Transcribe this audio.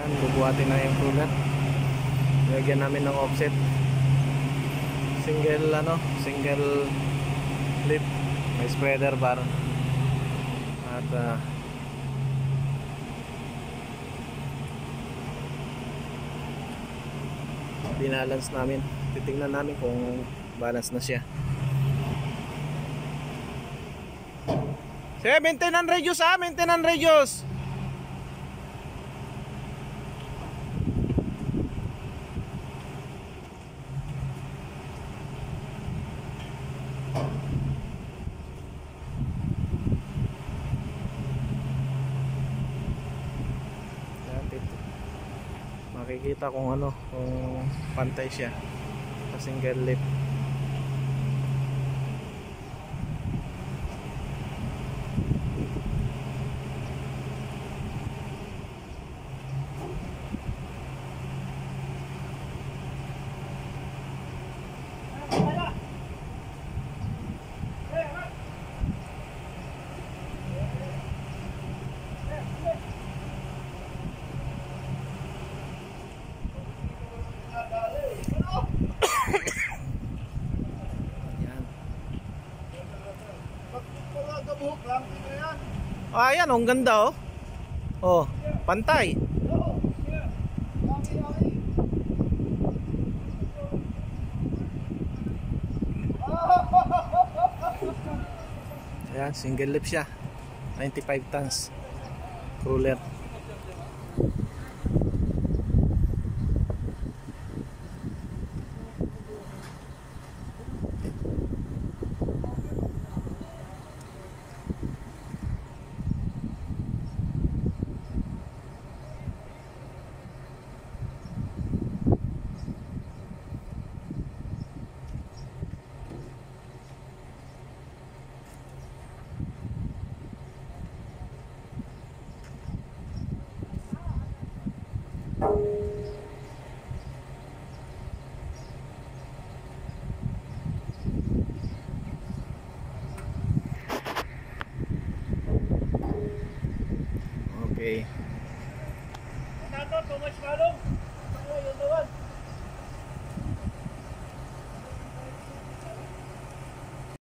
Yan, bubuhatin na yung cooler. Lagyan namin ng offset. Single lip. May spreader bar. At binalance namin. Titingnan namin kung balance na siya. Sige, maintenance radius maintenance radius. Makikita kung kung pantay siya sa single lip. Ayan, ang ganda oh. Pantay. Ayan, single lip siya. 95 tons. Cooler. Okay. Nato, too much kalong. Ako, yun naman.